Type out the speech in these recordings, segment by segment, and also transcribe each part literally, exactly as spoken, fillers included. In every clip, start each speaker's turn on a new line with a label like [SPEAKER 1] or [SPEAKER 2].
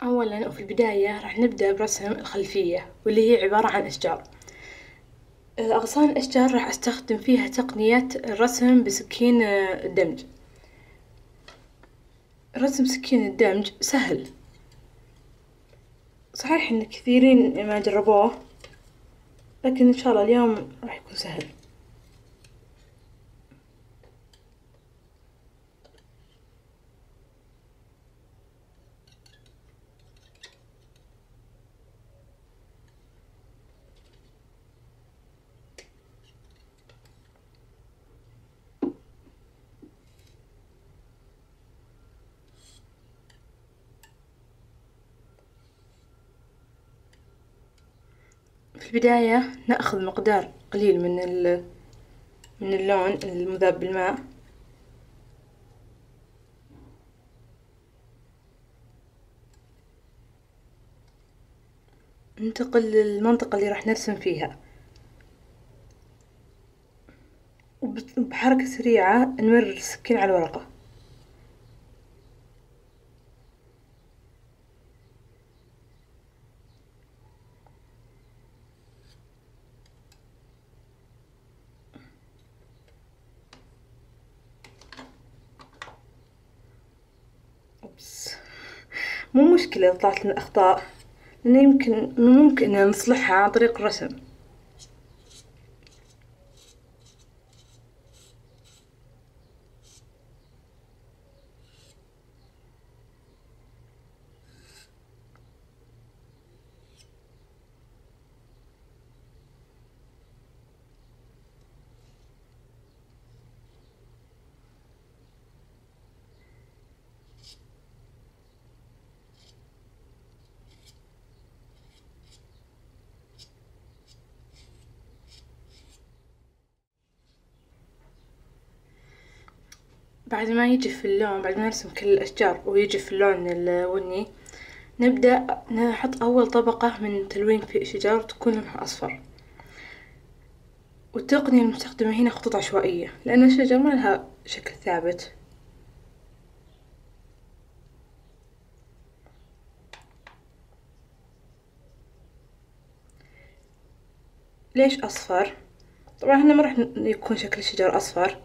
[SPEAKER 1] أولا وفي البداية راح نبدأ برسم الخلفية واللي هي عبارة عن أشجار. أغصان الأشجار راح أستخدم فيها تقنية الرسم بسكين الدمج. رسم سكين الدمج سهل، صحيح إن كثيرين ما جربوه، لكن إن شاء الله اليوم راح يكون سهل. في البداية نأخذ مقدار قليل من من اللون المذاب بالماء، ننتقل للمنطقة اللي راح نرسم فيها، وبحركة سريعة نمرر السكين على الورقة. أوبس، مو مشكلة إذا طلعت لنا أخطاء، لأنه يمكن ممكن إن نصلحها عن طريق الرسم. بعد ما يجف اللون، بعد ما نرسم كل الأشجار ويجف اللون البني، نبدأ نحط أول طبقة من تلوين في شجر تكون لونها أصفر. والتقنية المستخدمة هنا خطوط عشوائية، لأن الشجر ما لها شكل ثابت. ليش أصفر؟ طبعا هنا ما راح يكون شكل الشجر أصفر،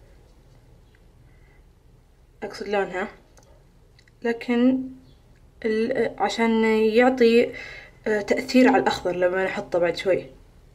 [SPEAKER 1] أقصد لونها، لكن عشان يعطي تأثير على الأخضر لما نحطه بعد شوي.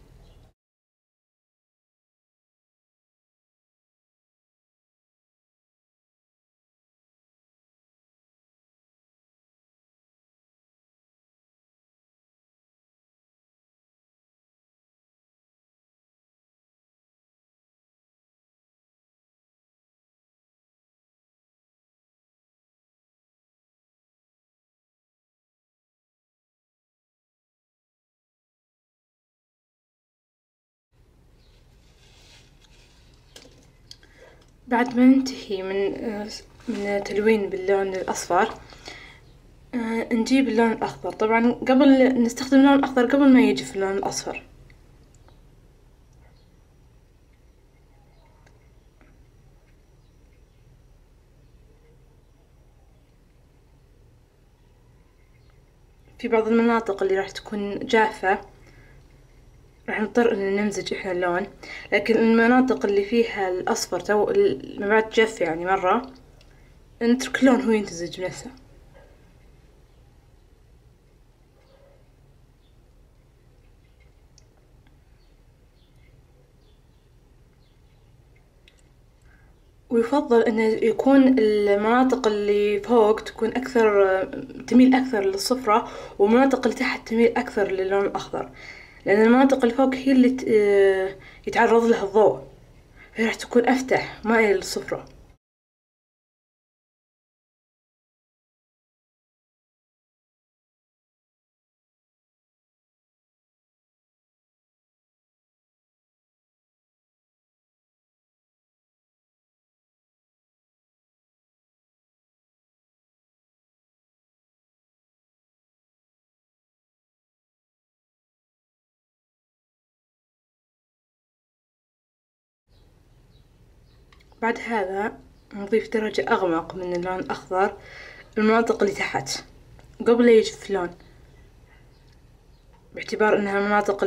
[SPEAKER 1] بعد ما ننتهي من من تلوين باللون الأصفر، نجيب اللون الأخضر. طبعا قبل نستخدم اللون الأخضر قبل ما يجف اللون الأصفر. في بعض المناطق اللي راح تكون جافة راح نضطر إن نمزج إحنا اللون، لكن المناطق اللي فيها الأصفر تو ما بعد جف يعني مرة، نترك اللون هو يمتزج بنفسه. ويفضل إنه يكون المناطق اللي فوق تكون أكثر، تميل أكثر للصفرة، والمناطق اللي تحت تميل أكثر للون الأخضر، لأن المناطق اللي فوق هي اللي يتعرض لها الضوء، فهي راح تكون أفتح مائلة للصفرة. بعد هذا نضيف درجة أغمق من اللون الأخضر المناطق اللي تحت، قبل لا يجف اللون، باعتبار انها مناطق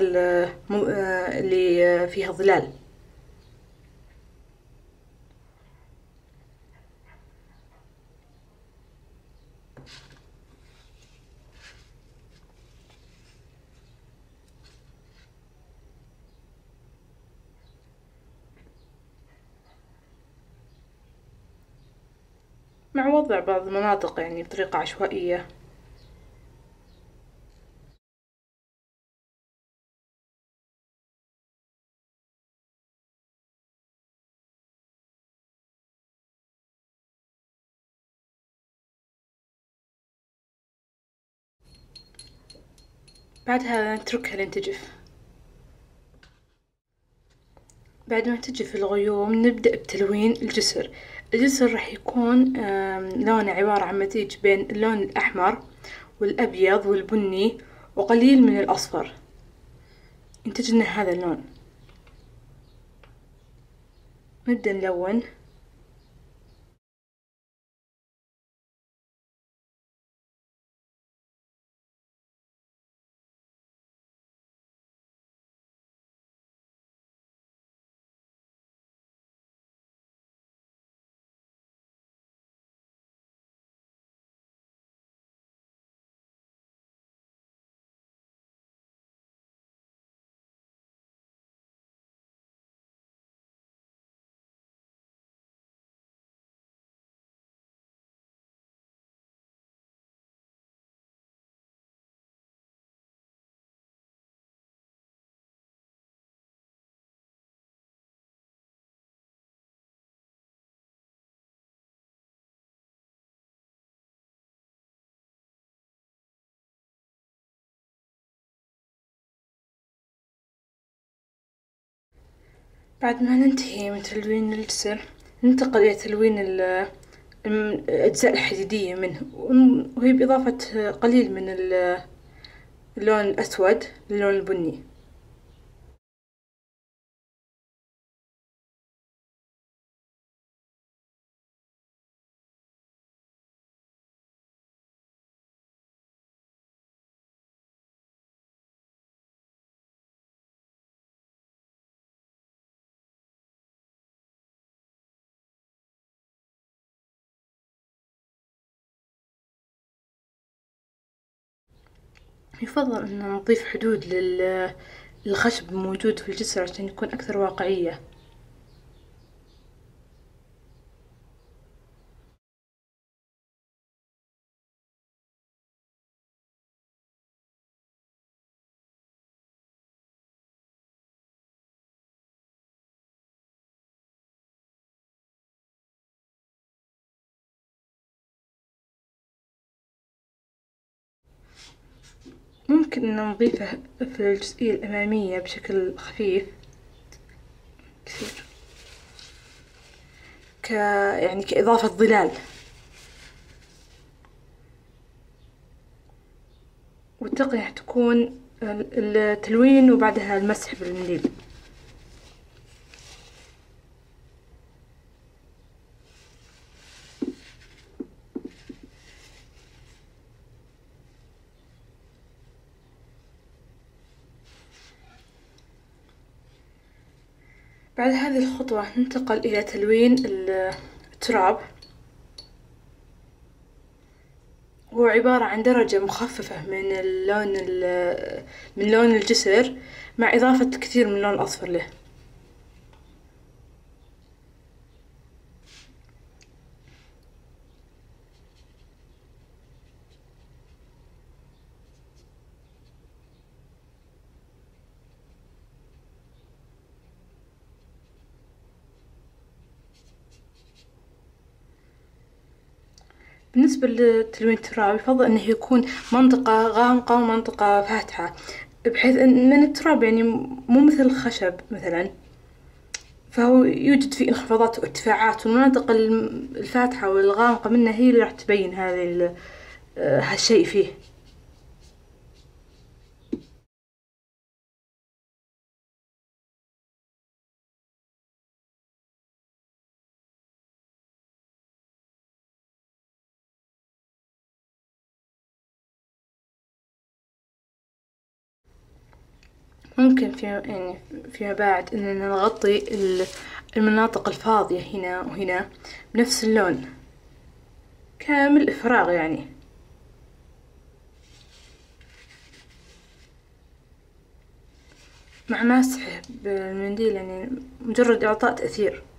[SPEAKER 1] اللي فيها ظلال. مع وضع بعض المناطق يعني بطريقة عشوائية. بعدها نتركها لين تجف. بعد ما تجف الغيوم نبدأ بتلوين الجسر. الجسر راح يكون لونه عبارة عن مزيج بين اللون الأحمر والأبيض والبني وقليل من الأصفر، ينتج لنا هذا اللون. نبدأ نلون. بعد ما ننتهي من تلوين الجسر ننتقل إلى تلوين الأجزاء الحديدية منه، وهي بإضافة قليل من اللون الأسود للون البني. يفضل أن نضيف حدود للخشب الموجود في الجسر عشان يكون أكثر واقعية. ممكن أن نضيفه في الجزئية الأمامية بشكل خفيف كثير، ك يعني كإضافة ظلال، والتقنية تكون التلوين وبعدها المسح بالمنديل. بعد هذه الخطوة ننتقل إلى تلوين التراب، هو عبارة عن درجة مخففة من اللون من لون الجسر مع إضافة كثير من اللون الأصفر له. بالنسبة لتلوين التراب يفضل أنه يكون منطقة غامقة ومنطقة فاتحة، بحيث أن التراب يعني مو مثل الخشب مثلا، فهو يوجد فيه انخفاضات وارتفاعات، والمناطق الفاتحة والغامقة منه هي اللي راح تبين هذا هالشيء فيه. ممكن في يعني فيما بعد إننا نغطي ال- المناطق الفاضية هنا وهنا بنفس اللون كامل فراغ يعني. مع مسح بالمنديل يعني مجرد إعطاء تأثير.